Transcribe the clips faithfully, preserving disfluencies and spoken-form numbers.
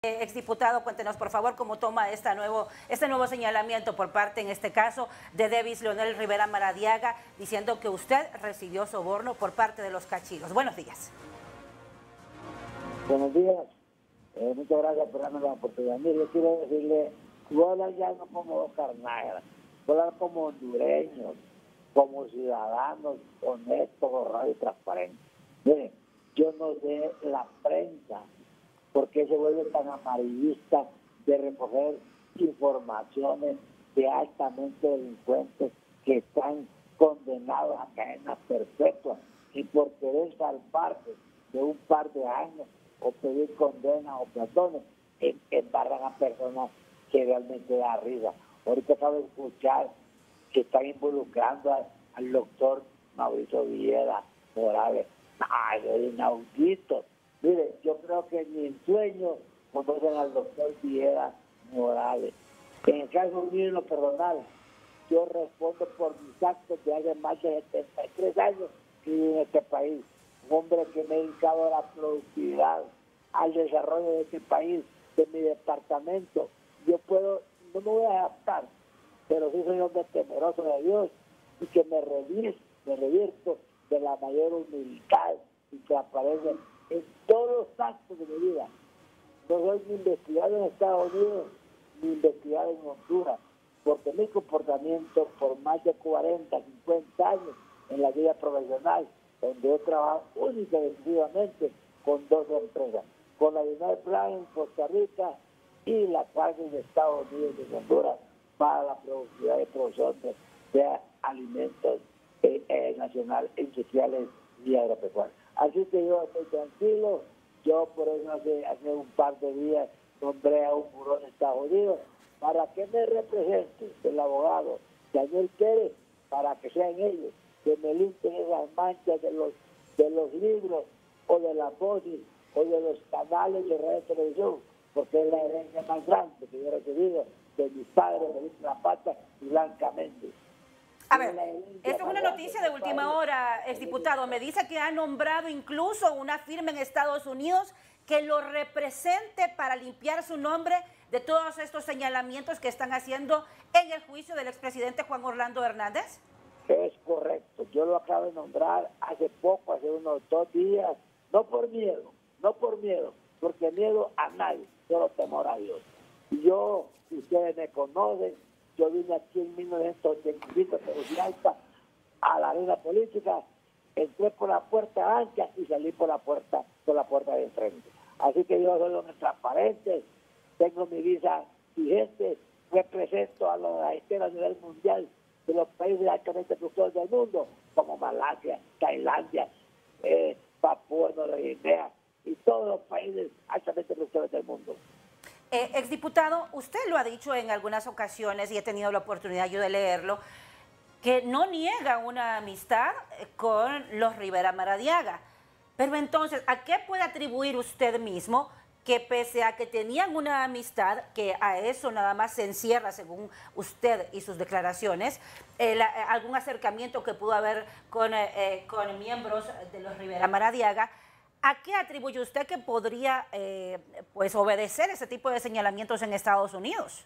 Eh, exdiputado, cuéntenos por favor cómo toma esta nuevo, este nuevo señalamiento por parte, en este caso, de Davis Leonel Rivera Maradiaga, diciendo que usted recibió soborno por parte de los cachiros. Buenos días. Buenos días. Eh, muchas gracias por darme la oportunidad. Mire, yo quiero decirle, voy a hablar ya no como Oscar Nájera, voy a hablar como hondureños, como ciudadanos honestos, honrados y transparentes. Mire, yo no sé la prensa por qué se vuelve tan amarillista de recoger informaciones de altamente delincuentes que están condenados a cadenas perpetuas y por querer salvarse de un par de años o pedir condenas o platones, embarran a personas que realmente da risa. Ahorita acabo de escuchar que están involucrando a, al doctor Mauricio Villeda Morales. ¡Ay, es inaudito! Mire, yo creo que ni en sueño conocen al doctor Villeda Morales. En el caso mío, en lo personal, yo respondo por mis actos de hace más de setenta y tres años que vivo en este país. Un hombre que me ha dedicado a la productividad, al desarrollo de este país, de mi departamento. Yo puedo, no me voy a adaptar, pero sí soy un hombre temeroso de Dios y que me revierto, me revierto de la mayor humildad y transparencia en todos los actos de mi vida. No soy ni investigado en Estados Unidos, ni investigado en Honduras, porque mi comportamiento por más de cuarenta, cincuenta años en la vida profesional, donde he trabajado única y exclusivamente con dos empresas, con la United Plan en Costa Rica y la Cargill de Estados Unidos y de Honduras para la productividad y producción de, de alimentos eh, eh, nacionales, industriales y agropecuarios. Así que yo estoy tranquilo. Yo por eso hace, hace un par de días nombré a un buró de Estados Unidos para que me represente el abogado Daniel Pérez, para que sean ellos que me limpien esas manchas de los de los libros o de las voces o de los canales de radio y televisión, porque es la herencia más grande que yo he recibido de mis padres, Felipe Zapata y Blanca Méndez. A ver, esto es una noticia de última hora, exdiputado. Me dice que ha nombrado incluso una firma en Estados Unidos que lo represente para limpiar su nombre de todos estos señalamientos que están haciendo en el juicio del expresidente Juan Orlando Hernández. Es correcto, yo lo acabo de nombrar hace poco, hace unos dos días, no por miedo, no por miedo, porque miedo a nadie, solo temor a Dios. Y yo, ustedes me conocen, yo vine aquí en mil novecientos ochenta y cinco a la arena política, entré por la puerta ancha y salí por la puerta por la puerta de enfrente. Así que yo soy un transparente, tengo mi visa vigente, represento a los haitianos a nivel mundial de los países altamente productores del mundo, como Malasia, Tailandia, eh, Papúa Nueva Guinea y todos los países altamente productores del mundo. Eh, exdiputado, usted lo ha dicho en algunas ocasiones y he tenido la oportunidad yo de leerlo, que no niega una amistad con los Rivera Maradiaga. Pero entonces, ¿a qué puede atribuir usted mismo que pese a que tenían una amistad, que a eso nada más se encierra, según usted y sus declaraciones, el, algún acercamiento que pudo haber con, eh, con miembros de los Rivera Maradiaga, ¿a qué atribuye usted que podría eh, pues obedecer ese tipo de señalamientos en Estados Unidos?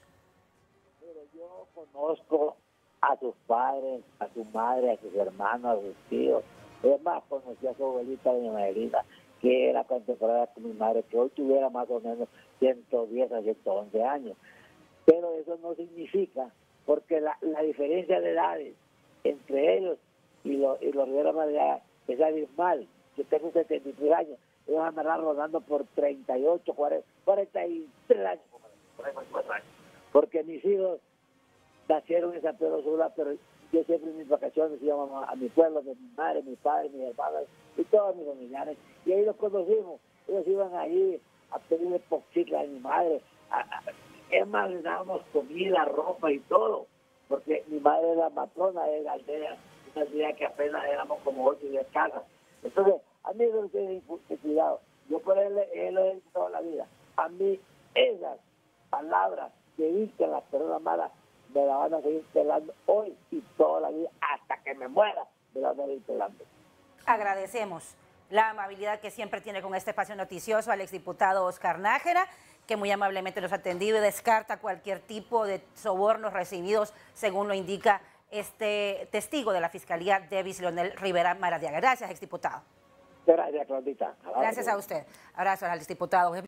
Pero yo conozco a sus padres, a su madre, a sus hermanos, a sus tíos. Es más, conocí a su abuelita, doña Madelina, que era contemporánea con mi madre, que hoy tuviera más o menos ciento diez a ciento once años. Pero eso no significa, porque la, la diferencia de edades entre ellos y, lo, y los Rivera Maradiaga es abismal. Yo tengo setenta y tres años, ellos andarán rodando por treinta y ocho, cuarenta, cuarenta y tres años, cuarenta y cuatro años, porque mis hijos nacieron en San Pedro Sula, pero yo siempre en mis vacaciones íbamos a mi pueblo, de mi madre, mi padre, mis hermanas y todos mis familiares, y ahí los conocimos. Ellos iban ahí a pedirle poquita a mi madre, a, a, es más, les dábamos comida, ropa y todo, porque mi madre era matrona de la aldea, una aldea que apenas éramos como ocho y diez casas. Entonces, a mí no tiene cuidado, yo por él, él lo he dicho toda la vida, a mí esas palabras que dicen las personas malas me la van a seguir pelando hoy y toda la vida, hasta que me muera, me la van a seguir pelando. Agradecemos la amabilidad que siempre tiene con este espacio noticioso al exdiputado Oscar Nájera, que muy amablemente nos ha atendido y descarta cualquier tipo de sobornos recibidos, según lo indica este testigo de la Fiscalía, Davis Leonel Rivera Maradiaga. Gracias, exdiputado. Gracias, Claudita. Gracias a usted. Abrazo al exdiputado.